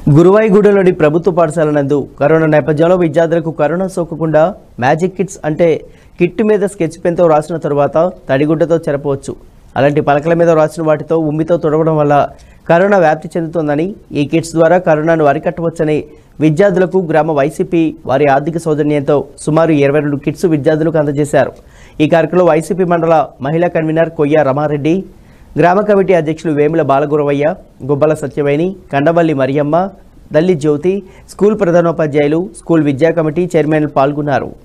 గురువాయిగూడలోని ప్రభుత్వ పాఠశాల నందు కరోనా నేపథ్యంలో విద్యార్థులకు కరోనా సోకకుండా మ్యాజిక్ కిట్స్ అంటే కిట్ మీద స్కెచ్ పెన్తో రాసిన తరువాత తడిగుడ్డతో చెరపవచ్చు. అలాంటి పలకల మీద రాసిన వాటితో ఉమ్మితో తుడవడం వల్ల కరోనా వ్యాప్తి చెందుతోందని, ఈ కిట్స్ ద్వారా కరోనాను అరికట్టవచ్చని విద్యార్థులకు గ్రామ వైసీపీ వారి ఆర్థిక సౌజన్యంతో సుమారు 22 కిట్స్ విద్యార్థులకు అందజేశారు. ఈ కార్యక్రమంలో వైసీపీ మండల మహిళా కన్వీనర్ కొయ్య రమారెడ్డి, గ్రామ కమిటీ అధ్యక్షులు వేముల బాలగురవయ్య, గుబ్బల సత్యవేణి, కండవల్లి మరియమ్మ, దల్లి జ్యోతి, స్కూల్ ప్రధానోపాధ్యాయులు, స్కూల్ విద్యా కమిటీ చైర్మన్లు పాల్గొన్నారు.